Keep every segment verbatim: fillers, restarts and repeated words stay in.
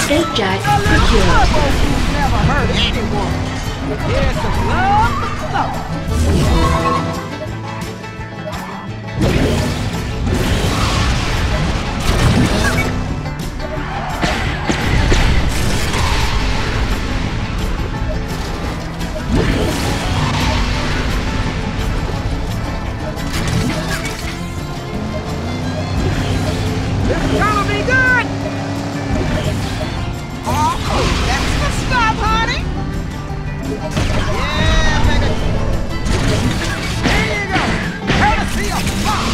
Skate Jack A little procured. turbo boost never hurt anyone. Here's some love for love. This is gonna be good! Oh, that's the stuff, honey! Yeah, baby! Here you go! Courtesy of Fox!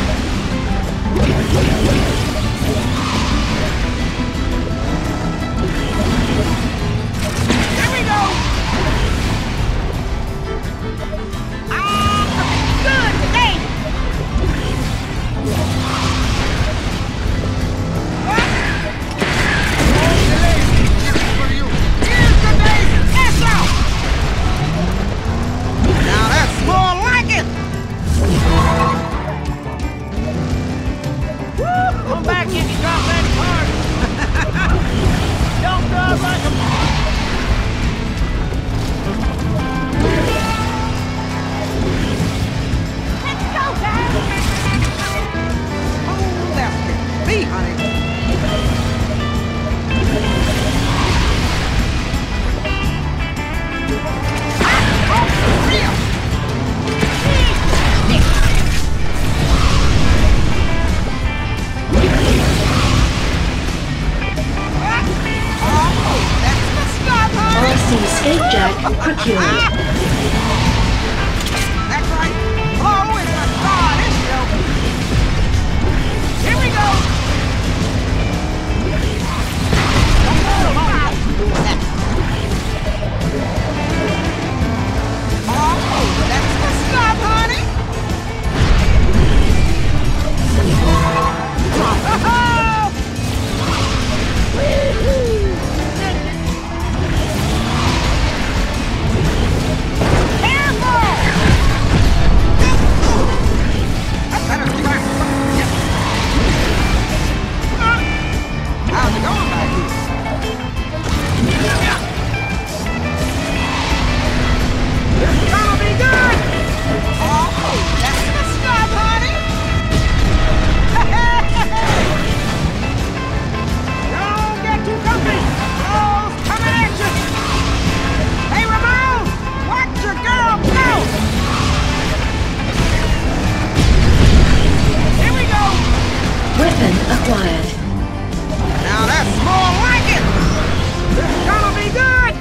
Here we go! Ah, good today! Now that's more like it! Woo! Come back if you drop that card! Don't drive like a... Let's go, guys! Oh, that's me, honey! R C Skate Jack procured. That's right. Blow is the star of this show. Here we go. Don't know how to do that. Oh, that's the stuff, honey. How's it going back here? This is gonna be good! Oh, that's the stuff, honey! Don't get too comfy! Oh, coming at you! Hey, Ramon! Watch your girl go! Here we go! Weapon acquired. Now that's more like it! This is gonna be good!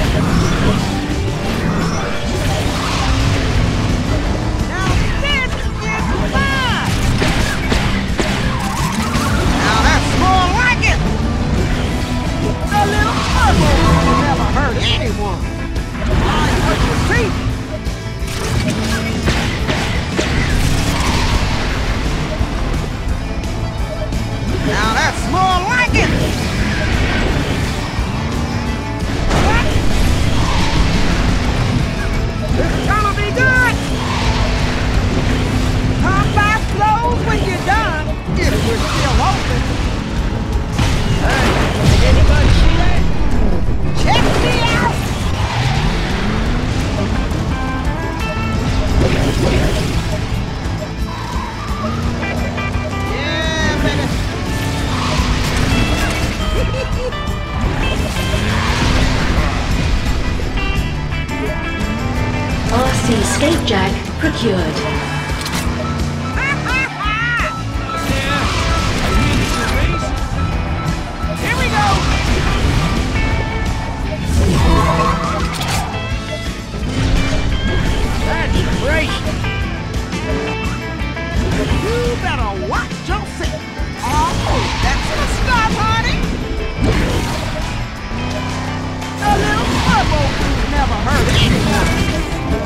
Now this is fun! Now that's more like it! A little turbo will never hurt anyone! I hurt your teeth! Now that's more like it! What? This is gonna be good! Come by slows when you're done, if we're still open. Hey, did anybody see that? Check me out! Yeah, baby! R C Skate Jack procured. Here we go! That's great! You better watch yourself! Oh, that's the stuff, honey! A little turbo boost never hurt anyone!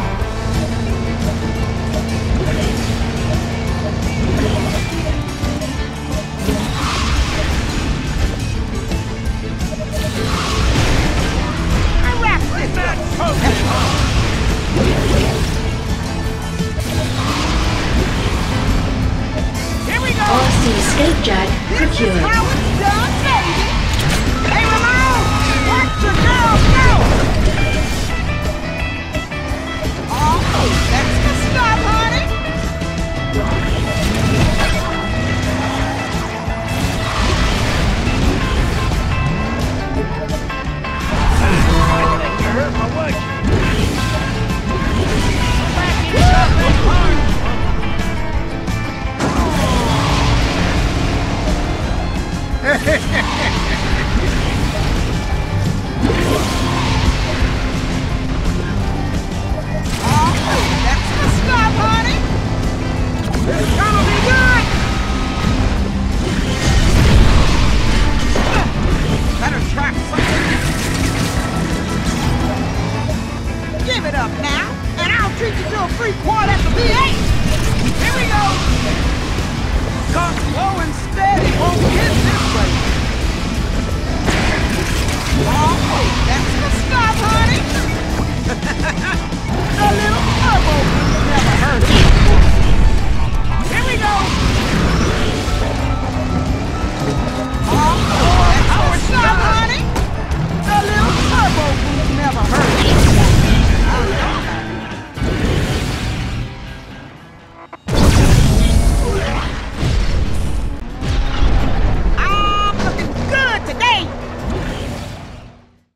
I wrap this up! Here we go! R C Skate Jack This is procured. how it's done, baby! Hey, and I'll treat you to a free quad at the V eight. Here we go. Cause slow and steady won't get this.